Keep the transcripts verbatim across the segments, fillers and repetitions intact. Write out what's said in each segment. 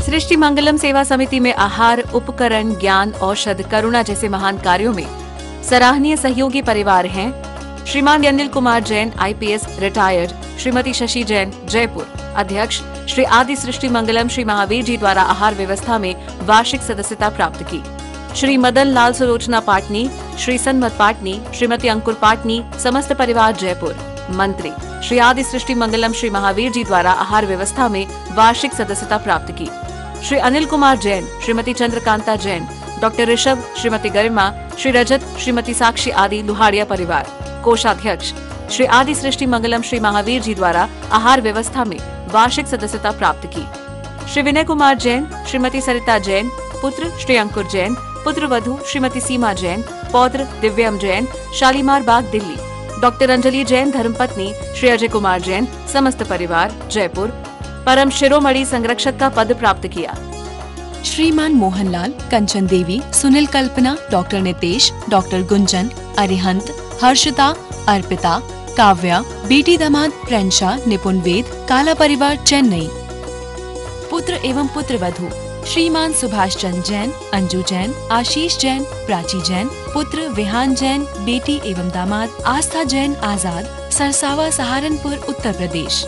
सृष्टि मंगलम सेवा समिति में आहार, उपकरण, ज्ञान, औषध, करुणा जैसे महान कार्यों में सराहनीय सहयोगी परिवार हैं Shriman Anil Kumar Jain, I P S retired, Shrimati Shashi Jain, Jaipur. अध्यक्ष श्री आदि सृष्टि मंगलम श्री महावीर जी द्वारा आहार व्यवस्था में वार्षिक सदस्यता प्राप्त की। श्री मदन लाल सुलोचना पाटनी, श्री सन्मत पाटनी, श्रीमती अंकुर पाटनी, समस्त परिवार जयपुर। मंत्री श्री आदि सृष्टि मंगलम श्री महावीर जी द्वारा आहार व्यवस्था में वार्षिक सदस्यता प्राप्त की। श्री अनिल कुमार जैन, श्रीमती चंद्रकांता जैन, डॉक्टर ऋषभ, श्रीमती गरिमा, श्री रजत, श्रीमती साक्षी आदि लुहाड़िया परिवार। कोषाध्यक्ष श्री आदि सृष्टि मंगलम श्री महावीर जी द्वारा आहार व्यवस्था में वार्षिक सदस्यता प्राप्त की। श्री विनय कुमार जैन, श्रीमती सरिता जैन, पुत्र श्री अंकुर जैन, पुत्र वधू श्रीमती सीमा जैन, पौत्र दिव्यम जैन, शालीमार बाग दिल्ली। डॉक्टर अंजलि जैन, धर्मपत्नी श्री अजय कुमार जैन, समस्त परिवार जयपुर। परम शिरोमणि संरक्षक का पद प्राप्त किया। श्रीमान मोहनलाल, कंचन देवी, सुनील कल्पना, डॉक्टर नितेश, डॉक्टर गुंजन, अरिहंत, हर्षिता, अर्पिता, काव्या, बेटी दामाद प्रेंशा, निपुण वेद, काला परिवार चेन्नई। पुत्र एवं पुत्र वधू श्रीमान सुभाष चंद्र जैन, अंजू जैन, आशीष जैन, प्राची जैन, पुत्र विहान जैन, बेटी एवं दामाद आस्था जैन आजाद, सरसावा, सहारनपुर, उत्तर प्रदेश।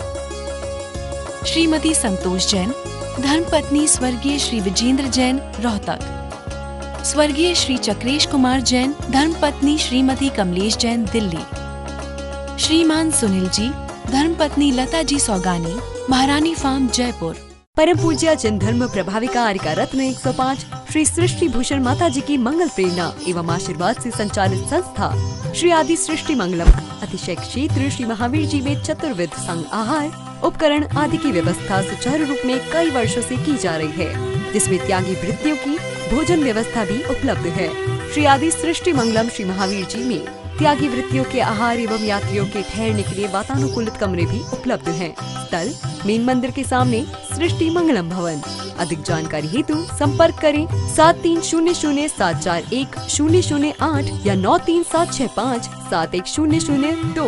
श्रीमती संतोष जैन, धर्मपत्नी स्वर्गीय श्री विजेंद्र जैन, रोहतक। स्वर्गीय श्री चक्रेश कुमार जैन, धर्मपत्नी श्रीमती कमलेश जैन, दिल्ली। श्रीमान सुनील जी, धर्मपत्नी लता जी सौगानी, महारानी फार्म, जयपुर। परम पूज्य जन धर्म प्रभाविका आरिका रत्न एक सौ पाँच श्री सृष्टि भूषण माता जी की मंगल प्रेरणा एवं आशीर्वाद से संचालित संस्था श्री आदि सृष्टि मंगलम अतिशय क्षेत्र श्री महावीर जी में चतुर्विध संघ आहार, उपकरण आदि की व्यवस्था सुचारू रूप में कई वर्षों से की जा रही है, जिसमें त्यागी वृत्तियों की भोजन व्यवस्था भी उपलब्ध है। श्री आदि सृष्टि मंगलम श्री महावीर जी में त्यागी वृत्तियों के आहार एवं यात्रियों के ठहरने के लिए वातानुकूलित कमरे भी उपलब्ध हैं। स्थल मेन मंदिर के सामने सृष्टि मंगलम भवन। अधिक जानकारी हेतु संपर्क करें सात तीन शून्य शून्य सात चार एक शून्य शून्य आठ या नौ तीन सात छह पाँच सात एक शून्य शून्य दो।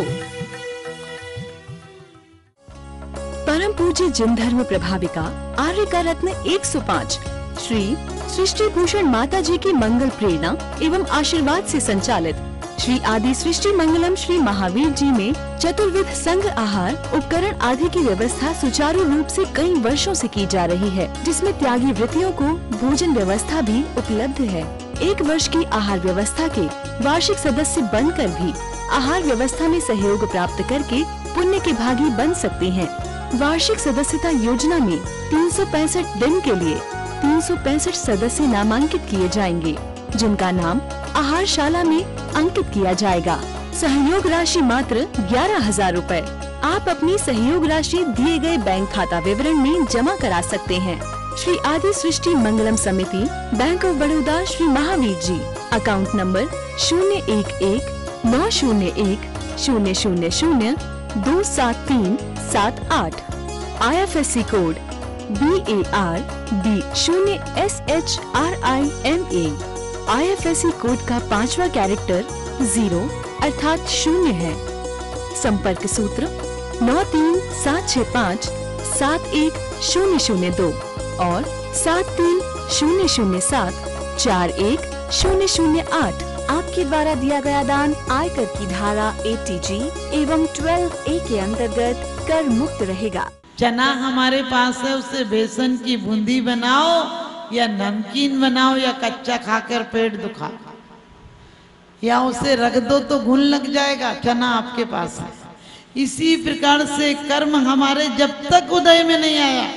परम पूज्य जन धर्म प्रभाविका आर्यका रत्न एक सौ पाँच श्री सृष्टि भूषण माता जी की मंगल प्रेरणा एवं आशीर्वाद से संचालित श्री आदि सृष्टि मंगलम श्री महावीर जी में चतुर्विध संघ आहार, उपकरण आदि की व्यवस्था सुचारू रूप से कई वर्षों से की जा रही है, जिसमें त्यागी वृत्तियों को भोजन व्यवस्था भी उपलब्ध है। एक वर्ष की आहार व्यवस्था के वार्षिक सदस्य बनकर भी आहार व्यवस्था में सहयोग प्राप्त करके पुण्य के भागी बन सकते हैं। वार्षिक सदस्यता योजना में तीन सौ पैंसठ दिन के लिए तीन सौ पैंसठ सदस्य नामांकित किए जाएंगे, जिनका नाम आहारशाला में अंकित किया जाएगा। सहयोग राशि मात्र ग्यारह हजार रूपए। आप अपनी सहयोग राशि दिए गए बैंक खाता विवरण में जमा करा सकते हैं। श्री आदि Srishti Mangalam Samiti, bank of Baroda, Shri Mahavir ji. Account number शून्य एक एक नौ शून्य एक शून्य शून्य शून्य दो सात तीन सात आठ। I F S C code B A R B शून्य S H R I M A. I F S C code का पांचवा कैरेक्टर जीरो अर्थात शून्य है। संपर्क सूत्र नौ तीन सात छह पाँच सात एक शून्य शून्य दो और सात तीन शून्य शून्य सात चार एक शून्य शून्य आठ। आपके द्वारा दिया गया दान आयकर की धारा अस्सी जी एवं बारह ए के अंतर्गत कर मुक्त रहेगा। चना हमारे पास है, उससे बेसन की बूंदी बनाओ या नमकीन बनाओ या कच्चा खाकर पेट दुखा, या उसे रख दो तो घुन लग जाएगा। चना आपके पास है। इसी प्रकार से कर्म हमारे जब तक उदय में नहीं आया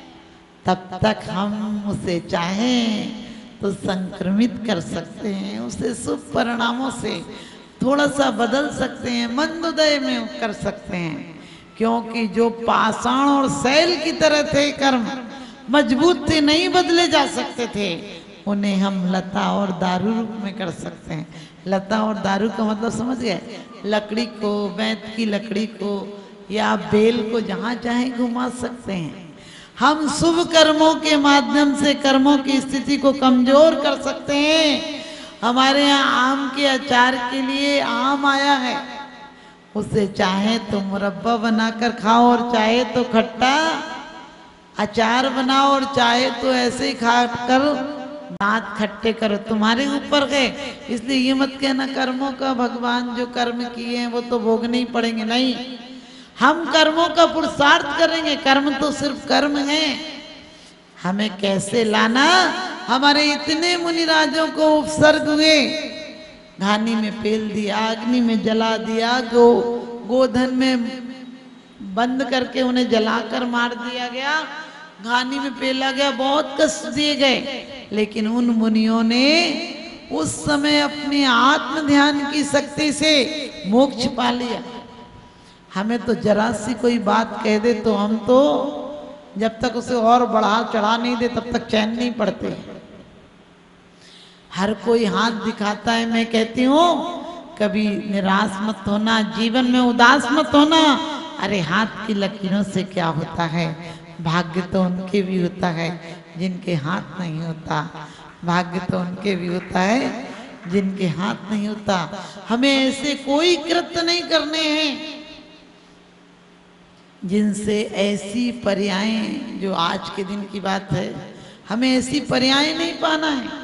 तब तक हम उसे चाहें तो संक्रमित कर सकते हैं, उसे शुभ परिणामों से थोड़ा सा बदल सकते हैं, मंद उदय में कर सकते हैं। क्योंकि जो पाषाण और सैल की तरह थे कर्म, मजबूत थे, नहीं बदले जा सकते थे, उन्हें हम लता और दारू रूप में कर सकते हैं। लता और दारू का मतलब समझ गए? लकड़ी को, बैत की लकड़ी को या बेल को जहाँ चाहे घुमा सकते हैं। हम शुभ कर्मों के माध्यम से कर्मों की स्थिति को कमजोर कर सकते हैं। हमारे यहाँ आम के अचार के लिए आम आया है, उसे चाहे तो मुरब्बा बनाकर खाओ और चाहे तो खट्टा अचार बनाओ और चाहे तो ऐसे ही खा कर दांत खट्टे करो, तुम्हारे ऊपर गए। इसलिए ये मत कहना कर्मों का भगवान जो कर्म किए हैं वो तो भोगने ही पड़ेंगे। नहीं, हम कर्मों का पुरुषार्थ करेंगे। कर्म तो सिर्फ कर्म है, हमें कैसे लाना। हमारे इतने मुनिराजों को उपसर्ग हुए, घानी में पेल दिया, अग्नि में जला दिया, गो गोधन में बंद करके उन्हें जलाकर मार दिया गया, घानी में पेला गया, बहुत कष्ट दिए गए। लेकिन उन मुनियों ने उस समय अपने आत्म ध्यान की शक्ति से मोक्ष पा लिया। हमें तो जरा सी कोई बात कह दे तो हम तो जब तक उसे और बढ़ा चढ़ा नहीं दे तब तक चैन नहीं पड़ते। हर कोई हाथ दिखाता है, मैं कहती हूँ कभी निराश मत होना, जीवन में उदास मत होना। अरे हाथ की लकीरों से क्या होता है, भाग्य तो उनके भी होता है जिनके हाथ नहीं होता, भाग्य तो उनके भी होता है जिनके हाथ नहीं होता। हमें ऐसे कोई कृत्य नहीं करने हैं जिनसे ऐसी पर्यायें, जो आज के दिन की बात है, हमें ऐसी पर्यायें नहीं पाना है।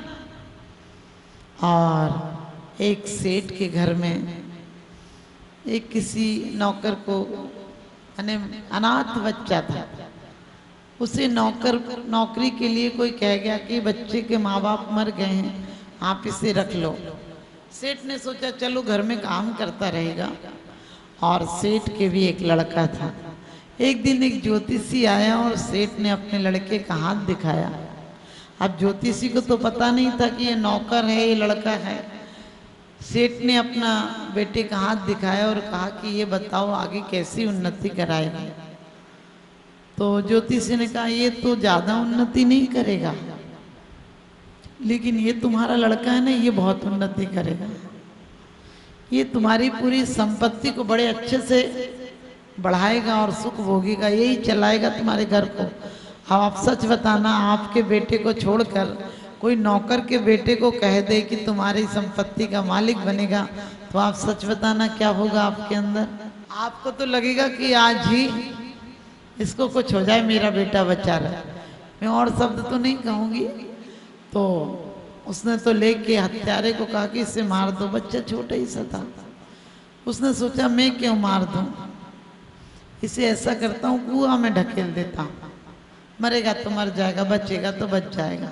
और एक सेठ के घर में एक किसी नौकर को, यानी अनाथ बच्चा था, उसे नौकर नौकरी के लिए कोई कह गया कि बच्चे के माँ बाप मर गए हैं, आप इसे रख लो। सेठ ने सोचा चलो घर में काम करता रहेगा। और सेठ के भी एक लड़का था। एक दिन एक ज्योतिषी आया और सेठ ने अपने लड़के का हाथ दिखाया। अब ज्योतिषी को तो पता नहीं था कि ये नौकर है, ये लड़का है। सेठ ने अपना बेटे का हाथ दिखाया और कहा कि ये बताओ आगे कैसी उन्नति कराएगा। तो ज्योतिषी ने कहा ये तो ज्यादा उन्नति नहीं करेगा, लेकिन ये तुम्हारा लड़का है ना, ये बहुत उन्नति करेगा, ये तुम्हारी पूरी संपत्ति को बड़े अच्छे से बढ़ाएगा और सुख भोगेगा, यही चलाएगा तुम्हारे घर को। अब आप सच बताना, आपके बेटे को छोड़कर कोई नौकर के बेटे को कह दे कि तुम्हारी संपत्ति का मालिक बनेगा, तो आप सच बताना क्या होगा आपके अंदर। आपको तो लगेगा कि आज ही इसको कुछ हो जाए, मेरा बेटा बचा रहा। मैं और शब्द तो नहीं कहूँगी। तो उसने तो लेके हत्यारे को कहा कि इसे मार दो, बच्चा छोटा ही सा था। उसने सोचा मैं क्यों मार दूं, इसे ऐसा करता हूँ कुआं में ढकेल देता हूँ, मरेगा तो मर जाएगा, बचेगा तो बच जाएगा।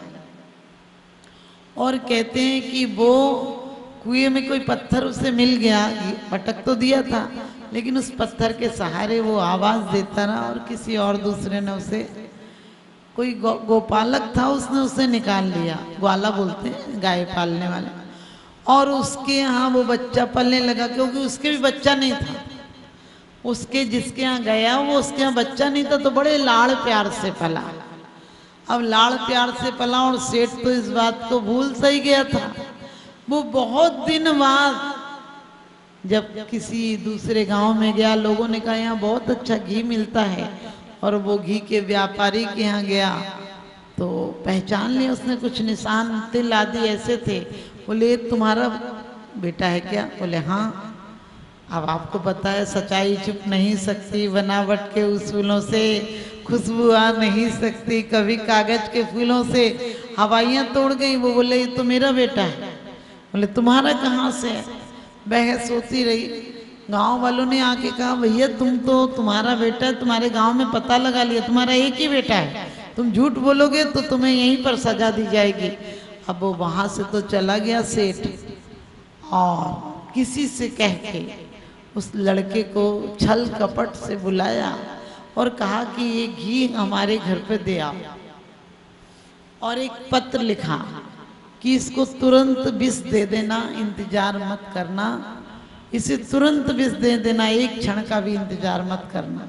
और कहते हैं कि वो कुएं में कोई पत्थर उसे मिल गया, पटक तो दिया था, लेकिन उस पत्थर के सहारे वो आवाज देता रहा और किसी और दूसरे ने उसे, कोई गो, गोपालक था, उसने उसे निकाल लिया, ग्वाला बोलते हैं गाय पालने वाले, और उसके यहाँ वो बच्चा पलने लगा, क्योंकि उसके भी बच्चा नहीं था। उसके जिसके यहाँ गया वो उसके यहाँ बच्चा नहीं था, तो बड़े लाड़ प्यार से पला। अब लाड़ प्यार से पला और सेठ तो इस बात को भूल सा ही गया था। वो बहुत दिन बाद जब किसी दूसरे गांव में गया, लोगों ने कहा यहाँ बहुत अच्छा घी मिलता है, और वो घी के व्यापारी के यहाँ गया तो पहचान लिया उसने, कुछ निशान तिल आदि ऐसे थे। बोले तुम्हारा बेटा है क्या? बोले हाँ। अब आपको पता है सच्चाई छुप नहीं सकती, बनावट के उसूलों से खुशबू आ नहीं सकती, कभी कागज के फूलों से हवाइयाँ तोड़ गई। वो बोले ये तो मेरा बेटा है। बोले तुम्हारा कहाँ से है? बहस होती रही। गांव वालों ने आके कहा भैया तुम तो, तुम्हारा बेटा है, तुम्हारे गांव में पता लगा लिया, तुम्हारा एक ही बेटा है, तुम झूठ बोलोगे तो तुम्हें यहीं पर सजा दी जाएगी। अब वो वहां से तो चला गया सेठ, और किसी से कह के उस लड़के को छल कपट से बुलाया और कहा कि ये घी हमारे घर पे दे आओ, और एक पत्र लिखा कि इसको तुरंत विष दे देना, इंतजार मत करना, इसे तुरंत विष दे देना, एक क्षण का भी इंतजार मत करना,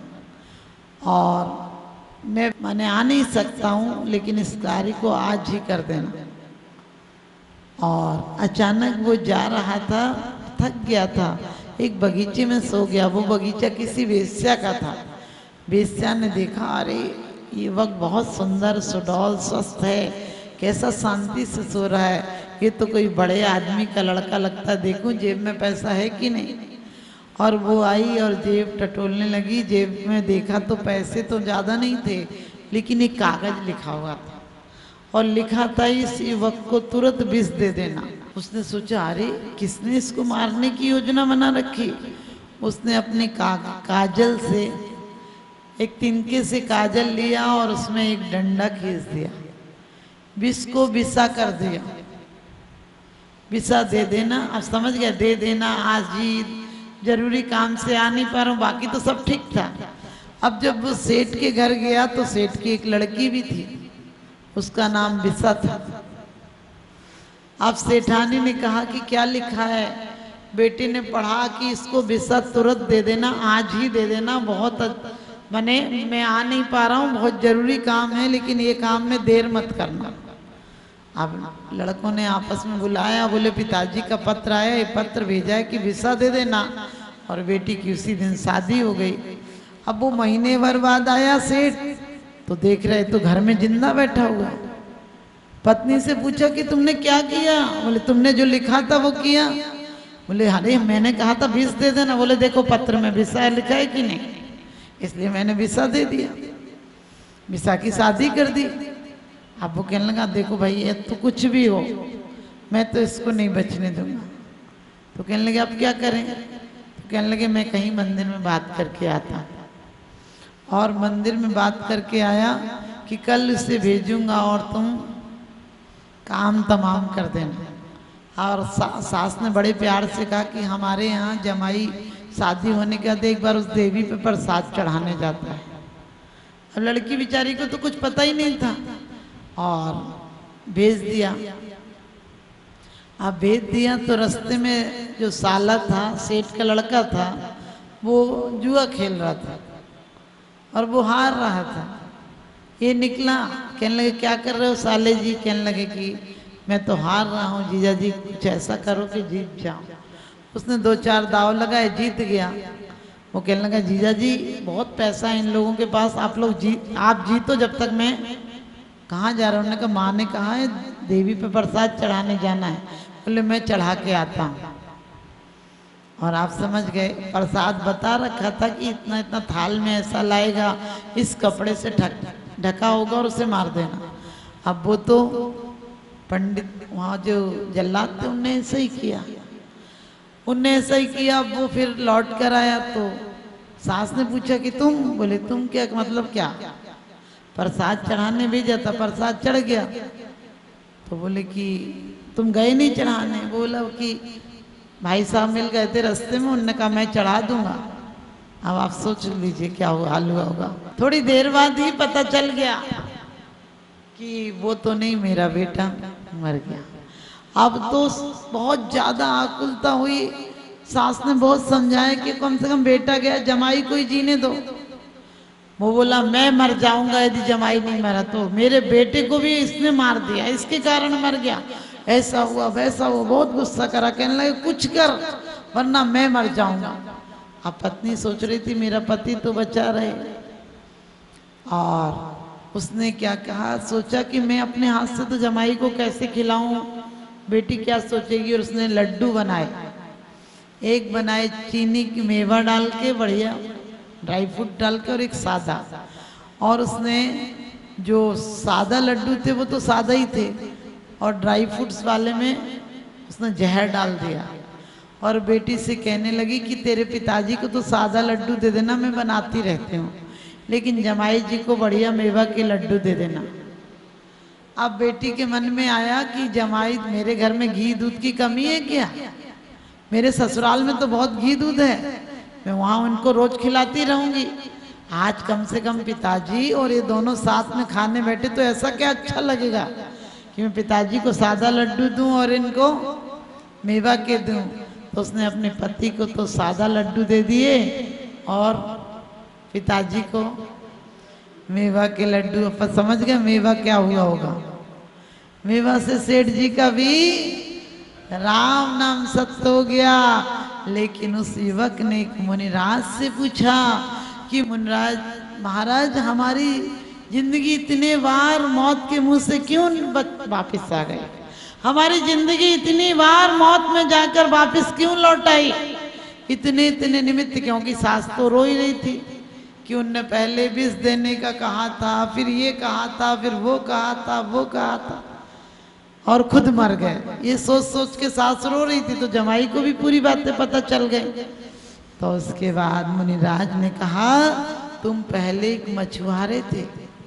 और मैं मैंने आ नहीं सकता हूँ लेकिन इस कार्य को आज ही कर देना। और अचानक वो जा रहा था, थक गया था, एक बगीचे में सो गया। वो बगीचा किसी वेश्या का था। वेश्या ने देखा अरे ये वक्त बहुत सुंदर सुडौल स्वस्थ है, कैसा शांति से सो रहा है, ये तो कोई बड़े आदमी का लड़का लगता, देखूं जेब में पैसा है कि नहीं। और वो आई और जेब टटोलने लगी, जेब में देखा तो पैसे तो ज़्यादा नहीं थे, लेकिन एक कागज लिखा हुआ था और लिखा था इस युवक को तुरंत विष दे देना। उसने सोचा अरे किसने इसको मारने की योजना बना रखी। उसने अपने का, काजल से एक तिनके से काजल लिया और उसमें एक डंडा खींच दिया, विष को विषा कर दिया। विषा दे देना, अब समझ गया, दे देना। आज ही जरूरी काम से आ नहीं पा रहा हूँ, बाकी तो सब ठीक था। अब जब वो सेठ के घर गया तो सेठ की एक लड़की भी थी, उसका नाम विषा था। अब सेठानी ने कहा कि क्या लिखा है। बेटी ने पढ़ा कि इसको विषा तुरंत दे देना, आज ही दे देना, बहुत मने मैं आ नहीं पा रहा हूँ, बहुत जरूरी काम है, लेकिन ये काम में देर मत करना। अब लड़कों ने आपस में बुलाया, बोले पिताजी का पत्र आया, ये पत्र भेजा है कि विषा दे देना। और बेटी की उसी दिन शादी हो गई। अब वो महीने भर बाद आया सेठ, तो देख रहे तो घर में जिंदा बैठा हुआ। पत्नी से पूछा कि तुमने क्या किया। बोले तुमने जो लिखा था वो किया। बोले अरे मैंने कहा था विष दे देना। बोले देखो पत्र में विषा लिखा है कि नहीं, इसलिए मैंने विषा दे दिया, विषा की शादी कर दी। अब वो कहने लगा देखो भाई ये तो कुछ भी हो, मैं तो इसको नहीं बचने दूंगा। तो कहने लगे अब क्या करें। तो कहने लगे मैं कहीं मंदिर में बात करके आता। और मंदिर में बात करके आया कि कल इसे भेजूंगा और तुम काम तमाम कर देना। और सा, सास ने बड़े प्यार से कहा कि हमारे यहाँ जमाई शादी होने के बाद एक बार उस देवी पे प्रसाद चढ़ाने जाता है। अब लड़की बेचारी को तो कुछ पता ही नहीं था और भेज दिया। अब भेज दिया तो रास्ते में जो साला था, सेठ का लड़का था, वो जुआ खेल रहा था और वो हार रहा था। ये निकला, कहने लगे क्या कर रहे हो साले जी। कहने लगे कि मैं तो हार रहा हूँ जीजा जी, कुछ ऐसा करो कि जीत जाऊँ। उसने दो चार दाव लगाए, जीत गया। वो कहने लगा जीजा जी बहुत पैसा है इन लोगों के पास, आप लोग जीत आप जीतो जब तक मैं कहाँ जा रहा हूँ। उन्होंने कहा माँ ने कहा है देवी पे प्रसाद चढ़ाने जाना है। बोले मैं चढ़ा के आता हूँ। और आप समझ गए, प्रसाद बता रखा था कि इतना इतना थाल में ऐसा लाएगा, इस कपड़े से ढक ढका होगा और उसे मार देना। अब वो तो पंडित वहाँ जो जल्लाद थे उनने ऐसा ही किया, उनने ऐसा ही किया। अब वो फिर लौट कर आया तो सास ने पूछा कि तुम। बोले तुम क्या, मतलब क्या। प्रसाद चढ़ाने भेजा था, प्रसाद चढ़ गया। तो बोले कि तुम गए नहीं चढ़ाने। बोला कि भाई साहब मिल गए थे रास्ते में, उन्होंने कहा मैं चढ़ा दूंगा। अब आप सोच लीजिए क्या हाल हुआ होगा। थोड़ी देर बाद ही पता चल गया कि वो तो नहीं, मेरा बेटा मर गया। अब तो बहुत ज्यादा आकुलता हुई। सास ने बहुत समझाया कि कम से कम बेटा गया, जमाई को ही जीने दो। वो बोला मैं मर जाऊंगा यदि जमाई नहीं मरा तो, मेरे बेटे को भी इसने मार दिया, इसके कारण मर गया, ऐसा हुआ वैसा हुआ। बहुत गुस्सा करा, कहने लगे कुछ कर वरना मैं मर जाऊंगा। अब पत्नी सोच रही थी मेरा पति तो बचा रहे, और उसने क्या कहा, सोचा कि मैं अपने हाथ से तो जमाई को कैसे खिलाऊं, बेटी क्या सोचेगी। और उसने लड्डू बनाए, एक बनाए चीनी की मेवा डाल के बढ़िया ड्राई फ्रूट डाल के, और एक सादा। और उसने जो सादा लड्डू थे वो तो सादा ही थे, और ड्राई फ्रूट्स वाले में उसने जहर डाल दिया। और बेटी से कहने लगी कि तेरे पिताजी को तो सादा लड्डू दे देना, मैं बनाती रहती हूँ, लेकिन जमाई जी को बढ़िया मेवा के लड्डू दे देना। अब बेटी के मन में आया कि जमाई मेरे घर में घी दूध की कमी है क्या, मेरे ससुराल में तो बहुत घी दूध है, मैं वहाँ उनको रोज खिलाती रहूंगी। आज कम से कम पिताजी और ये दोनों साथ में खाने बैठे तो ऐसा क्या अच्छा लगेगा कि मैं पिताजी को सादा लड्डू दूं और इनको मेवा के दूं। तो उसने अपने पति को तो सादा लड्डू दे दिए और पिताजी को मेवा के लड्डू। अपन समझ गए मेवा क्या हुआ होगा। मेवा से सेठ जी का भी राम नाम सत्य हो गया। लेकिन उस युवक ने एक मुनिराज से पूछा कि मुनिराज महाराज हमारी जिंदगी इतने बार मौत के मुंह से क्यों वापस आ गई, हमारी जिंदगी इतनी बार मौत में जाकर वापस क्यों लौट आई, इतने इतने निमित्त। क्योंकि सास तो रो ही रही थी कि उनने पहले विष देने का कहा था, फिर ये कहा था, फिर वो कहा था, वो कहा था, और खुद मर गए। ये सोच सोच के सास रो रही थी, तो जमाई को भी पूरी बातें पता चल गई। तो उसके बाद मुनिराज ने कहा, तुम पहले एक मछुआरे थे,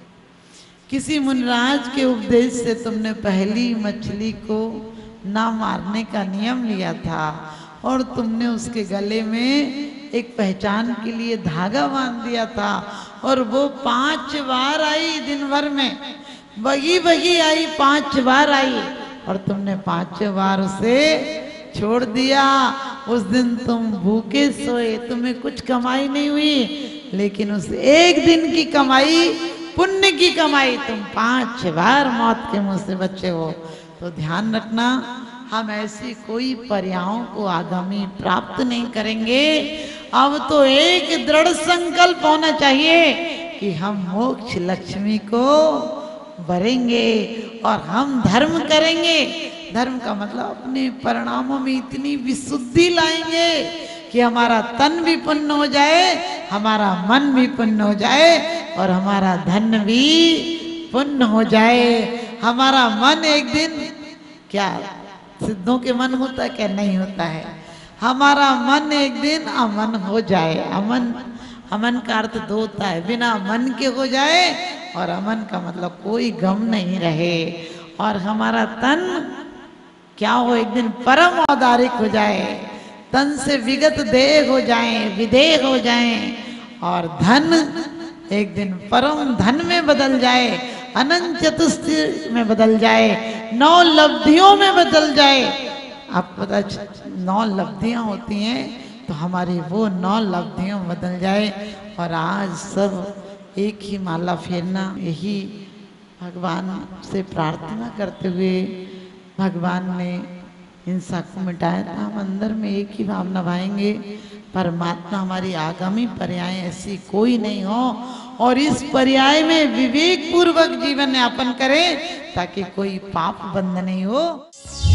किसी मुनिराज के उपदेश से तुमने पहली मछली को ना मारने का नियम लिया था, और तुमने उसके गले में एक पहचान के लिए धागा बांध दिया था, और वो पांच बार आई दिन भर में, बगी बगी आई, पांच बार आई, और तुमने पांच बार उसे छोड़ दिया। उस दिन तुम भूखे सोए, तुम्हें कुछ कमाई नहीं हुई, लेकिन उस एक दिन की कमाई, पुण्य की कमाई, तुम पांच बार मौत के मुंह से बचे हो। तो ध्यान रखना, हम ऐसी कोई पर्यायों को आगामी प्राप्त नहीं करेंगे। अब तो एक दृढ़ संकल्प होना चाहिए कि हम मोक्ष लक्ष्मी को भरेंगे और हम धर्म करेंगे। धर्म का मतलब अपने परिणामों में इतनी विशुद्धि लाएंगे कि हमारा तन भी पुण्य हो जाए, हमारा मन भी पुण्य हो जाए, और हमारा धन भी पुण्य हो जाए। हमारा मन एक दिन, क्या सिद्धों के मन होता है क्या? नहीं होता है। हमारा मन एक दिन अमन हो जाए। अमन, अमन का अर्थ दो होता है, बिना मन के हो जाए, और अमन का मतलब कोई गम नहीं रहे। और हमारा तन क्या हो, एक दिन परम औदारिक हो जाए, तन से विगत देह हो जाए, विदेह हो जाए, और धन एक दिन परम धन में बदल जाए, अनंत चतुष्टय में बदल जाए, नौ लब्धियों में बदल जाए। आप पता, नौ लब्धियां होती हैं, तो हमारी वो नौ लब्धियों में बदल जाए। और आज सब एक ही माला फेरना, यही भगवान से प्रार्थना करते हुए भगवान ने हिंसा को मिटाया था। हम अंदर में एक ही भावना भाएंगे, परमात्मा हमारी आगामी पर्याय ऐसी कोई नहीं हो, और इस पर्याय में विवेक पूर्वक जीवन यापन करें, ताकि कोई पाप बंध नहीं हो।